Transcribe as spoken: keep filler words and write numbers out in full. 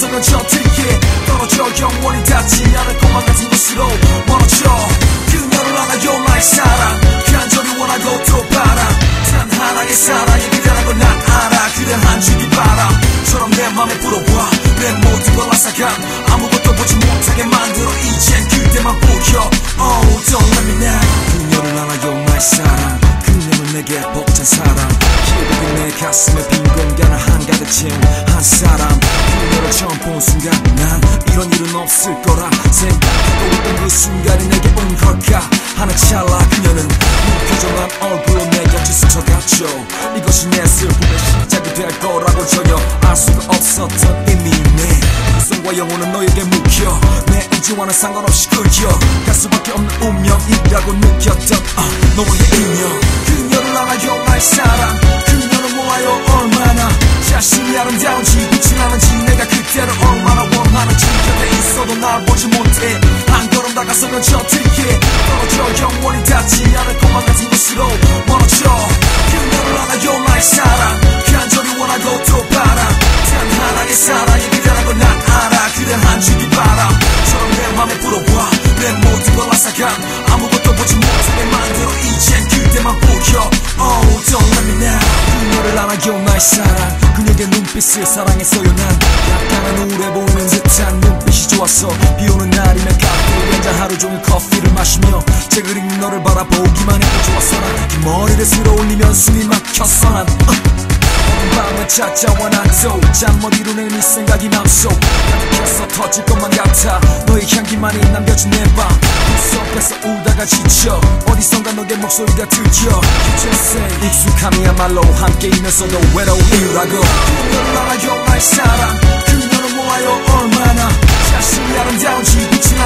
다가서면 저들게 떨어져 영원히 닿지 않을 것만 같은 곳으로 멀어져. 그녀를 안아요 나의 사랑 간절히 원하고 또 바라. 단 하나의 사랑이 그대라고 난 알아. 그대 한 줄기 바람처럼 내 맘에 불어와. 내 모든 걸 앗아간 아무것도 보지 못하게 만들어. 이젠 그대만 보여. Oh don't let me now. 그녀를 안아요 나의 사랑 그녀는 내게 벅찬 사랑. 기억이 내 가슴에 빈 공간을 한가득 채운 한 사람. 그녀를 처음 본 순간 난 이런 일은 없을 거라 생각하고 있던 그 순간이 내게 온 걸까 하는 찰나 그녀는 무표정한 얼굴로 내 곁에 스쳐갔죠. 이것이 내 슬픔의 시작이 될 거라고 전혀 알 수가 없었던 의미네. 손과 영혼은 너에게 묶여 내 의지와는 상관없이 끌려 갈 수밖에 없는 운명이라고 느꼈던 uh, 너와의 인연. 그녀를 안아요 나의 사랑 그녀를 모아요 얼마나 자신이 아름다운지 빛이 나는지 내가 그대를 얼마나 원하는지. 곁에 있어도 날 보지 못해 한 걸음 다가서면 저들게 떨어져 영원히 닿지 않을 것만 같은 곳으로 멀어져. 그녀를 안아요 나의 사랑 간절히 원하고 또 바라. 단 하나의 사랑이 그대라고 난 알아. 그댄 한 줄기 바람처럼 내 맘에 불어와. 내 모든 걸 앗아간 아무것도 보지 못하게 만들어. 이젠 그대만 보여. Oh don't let me now. 그녀를 안아요 나의 사랑 그녀의 눈빛을 사랑했어요 난. 약간은 우울해 보이는 듯한 눈빛이 좋았어. 비오는 날이면 카페에 앉아 하루 종일 커피를 마시며 책을 읽는 너를 바라보기만 해도 좋았어. 난 그 머리를 쓸어 올리면 숨이 막혔어. 난 uh. 밤에 찾아와 난또 잠 못 이루는 이 생각이 맘속 가득해서 터질 것만 같아. 너의 향기만이 남겨진 내 밤 구석에서 울다가 지쳐 어디선가 너의 목소리가 들려. 익숙함이야말로 함께 있면서도 외로움이라고. 그녀를 안아요 나의 사랑 그녀를 모아요 얼마나 자신이 아름다운지 빛이